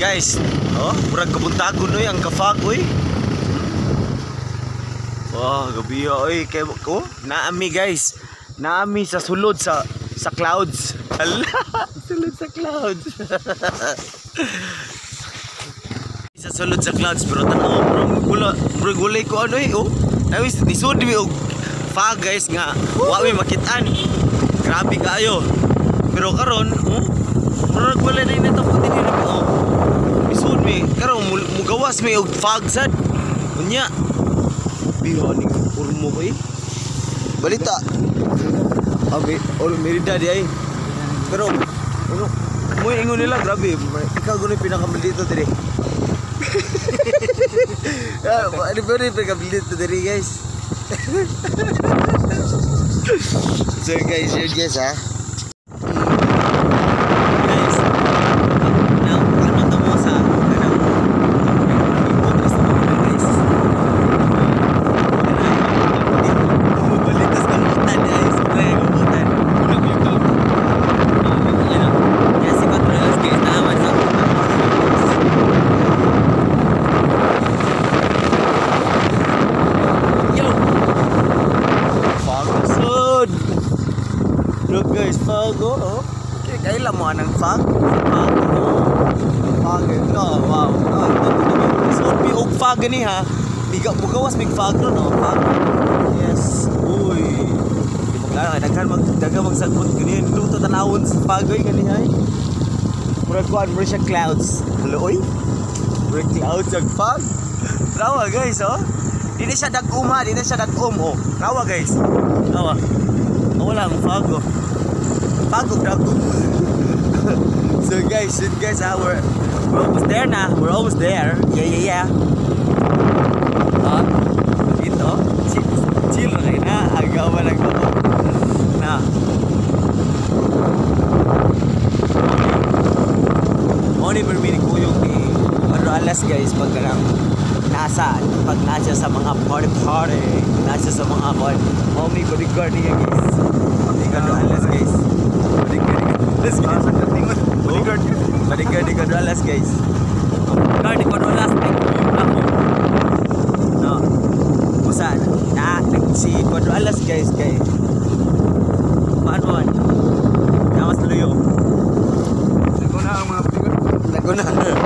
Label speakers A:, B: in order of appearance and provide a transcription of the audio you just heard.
A: guys, oh, murag kabuntagon oy ang kafag oy. Wah, gabi oy kay ko. Naami guys. Naami sa sulod sa clouds. Hala, sulod sa clouds. Sa sulod sa clouds pero tanaw bro gulay ko ano eh oh. Nawis nisud mi og fog guys nga wa mi makitaan. Grabe kaayo. Pero karon oh, murag wala na inatapot din ni oh. Isud mi karon mugawas mi og fog sad. Unya. Biho ni urmo ko eh. Balita. Abi, olo merida di ay. Pero ano, mo ingon nila grabe. Ikaw guni pinakamalito diri. Ano ba rin pinakamalito diri guys? So guys, yun guys ha. Look guys, fog oh. Okay, kailan mo anang fog? Fog ito, wow. So, may og fog gani ha. Bugawas may fog no, fog. Yes. Uy. Di daghan magsagot gani luto tanawon sa fog oy gani hay. Murag kuan mo siya clouds. Hello oy. Murag clouds ag fog. Rawa guys oh. Dili siya dag-um ha, dili siya dag-um oh. Rawa guys. Rawa. Wala akong fago. Fago dago. So guys, we're almost there na. We're almost there. Yeah. Dito. Chill rin na. Agaw ba lang ko. Na. Money per minute ko yung alas guys pag nasa sa mga party nasa sa mga may bodyguard niya guys. Bodyguard guys. Bodyguard alas guys. Bodyguard alas no. Usan na si alas guys kay Manuan. Namas luyo. Naguna ang mga bodyguard. Naguna.